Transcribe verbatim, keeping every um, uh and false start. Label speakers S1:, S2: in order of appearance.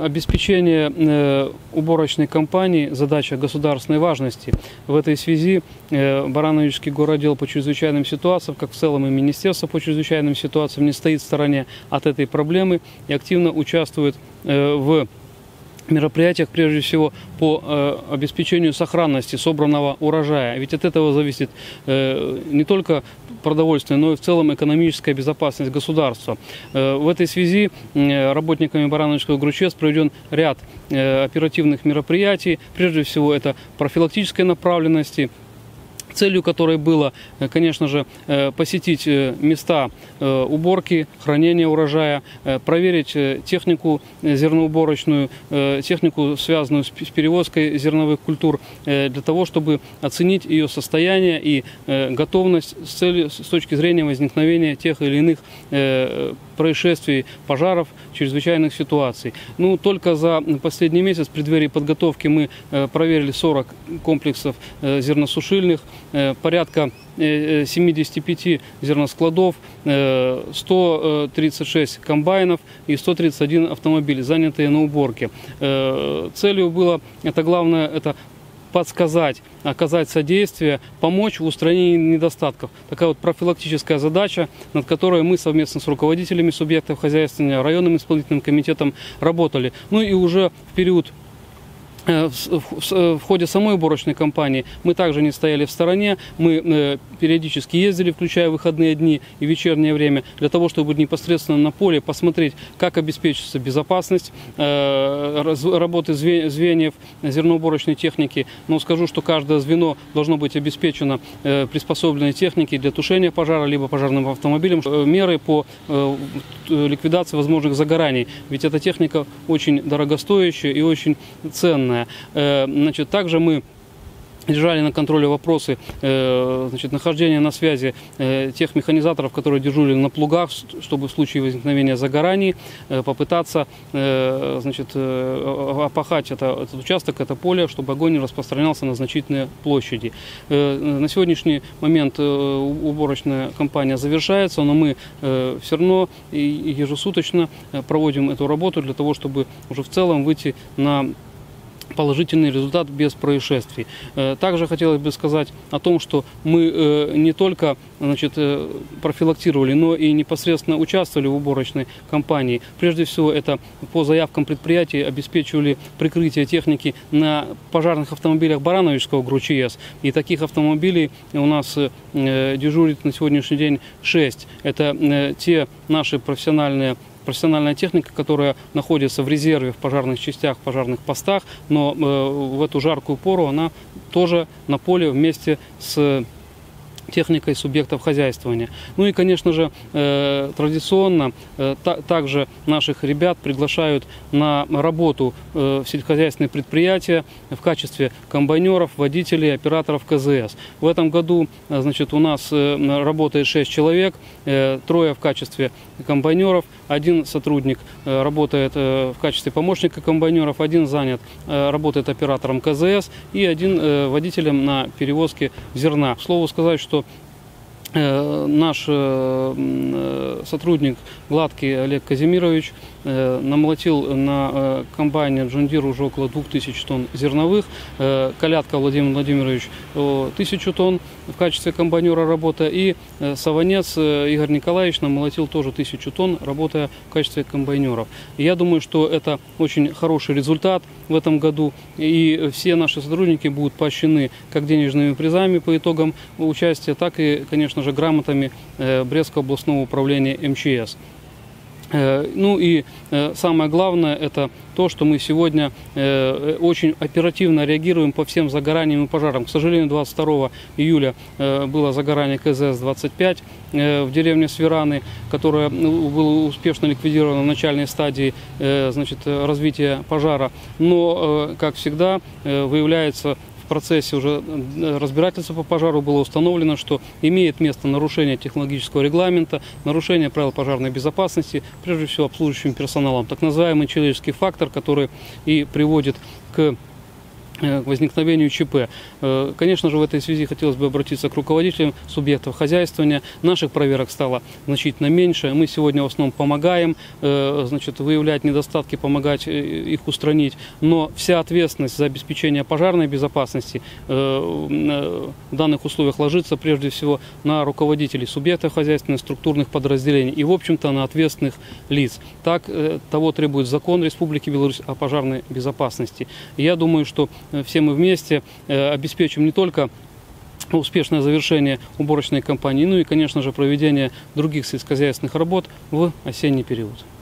S1: Обеспечение э, уборочной кампании – задача государственной важности. В этой связи э, Барановичский городдел по чрезвычайным ситуациям, как в целом и Министерство по чрезвычайным ситуациям, не стоит в стороне от этой проблемы и активно участвует э, в мероприятиях, прежде всего, по э, обеспечению сохранности собранного урожая. Ведь от этого зависит э, не только продовольственная, но и в целом экономическая безопасность государства. Э, в этой связи э, работниками Барановичского ГРУЧС проведен ряд э, оперативных мероприятий. Прежде всего, это профилактической направленности, целью которой было, конечно же, посетить места уборки, хранения урожая, проверить технику зерноуборочную, технику, связанную с перевозкой зерновых культур, для того, чтобы оценить ее состояние и готовность с целью, с точки зрения возникновения тех или иных происшествий, пожаров, чрезвычайных ситуаций. Ну, только за последний месяц в преддверии подготовки мы проверили сорок комплексов зерносушильных, порядка семидесяти пяти зерноскладов, сто тридцать шесть комбайнов и сто тридцать один автомобиль, занятые на уборке. Целью было, это главное, это подсказать, оказать содействие, помочь в устранении недостатков. Такая вот профилактическая задача, над которой мы совместно с руководителями субъектов хозяйствования, районным исполнительным комитетом работали. Ну и уже в период В ходе самой уборочной кампании мы также не стояли в стороне, мы периодически ездили, включая выходные дни и вечернее время, для того, чтобы непосредственно на поле посмотреть, как обеспечится безопасность работы звеньев зерноуборочной техники. Но скажу, что каждое звено должно быть обеспечено приспособленной техникой для тушения пожара, либо пожарным автомобилем. Меры по ликвидации возможных загораний, ведь эта техника очень дорогостоящая и очень ценная. Значит, также мы держали на контроле вопросы значит, нахождения на связи тех механизаторов, которые дежурили на плугах, чтобы в случае возникновения загораний попытаться значит, опахать это, этот участок, это поле, чтобы огонь не распространялся на значительные площади. На сегодняшний момент уборочная кампания завершается, но мы все равно ежесуточно проводим эту работу для того, чтобы уже в целом выйти на положительный результат без происшествий. Также хотелось бы сказать о том, что мы не только значит, профилактировали, но и непосредственно участвовали в уборочной кампании. Прежде всего, это по заявкам предприятий обеспечивали прикрытие техники на пожарных автомобилях Барановичского ГРУЧС. И таких автомобилей у нас дежурит на сегодняшний день шесть. Это те наши профессиональные профессиональная техника, которая находится в резерве в пожарных частях, в пожарных постах, но э, в эту жаркую пору она тоже на поле вместе с техникой субъектов хозяйствования. Ну и, конечно же, э, традиционно э, та, также наших ребят приглашают на работу э, в сельскохозяйственные предприятия в качестве комбайнеров, водителей, операторов КЗС. В этом году э, значит, у нас э, работает шесть человек, э, трое в качестве комбайнеров, один сотрудник э, работает э, в качестве помощника комбайнеров, один занят, э, работает оператором КЗС и один э, водителем на перевозке зерна. К слову сказать, что наш сотрудник Гладкий Олег Казимирович намолотил на комбайне Джон Дир уже около двух тысяч тонн зерновых. Колядка Владимир Владимирович тысячу тонн в качестве комбайнера работая. И Саванец Игорь Николаевич намолотил тоже тысячу тонн, работая в качестве комбайнеров. И я думаю, что это очень хороший результат в этом году. И все наши сотрудники будут поощрены как денежными призами по итогам участия, так и, конечно же, грамотами Брестского областного управления эм че эс. Ну и самое главное, это то, что мы сегодня очень оперативно реагируем по всем загораниям и пожарам. К сожалению, двадцать второго июля было загорание ка зэ эс двадцать пять в деревне Свираны, которое было успешно ликвидировано в начальной стадии значит, развития пожара. Но, как всегда, выявляется в процессе уже разбирательства по пожару было установлено, что имеет место нарушение технологического регламента, нарушение правил пожарной безопасности, прежде всего обслуживающим персоналом. Так называемый человеческий фактор, который и приводит к к возникновению ЧП. Конечно же, в этой связи хотелось бы обратиться к руководителям субъектов хозяйствования. Наших проверок стало значительно меньше. Мы сегодня в основном помогаем, значит, выявлять недостатки, помогать их устранить. Но вся ответственность за обеспечение пожарной безопасности в данных условиях ложится прежде всего на руководителей субъектов хозяйственных, структурных подразделений и, в общем-то, на ответственных лиц. Так того требует закон Республики Беларусь о пожарной безопасности. Я думаю, что все мы вместе обеспечим не только успешное завершение уборочной кампании, ну и, конечно же, проведение других сельскохозяйственных работ в осенний период.